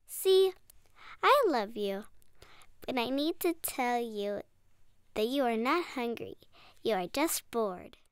See, I love you, but I need to tell you that you are not hungry. You are just bored.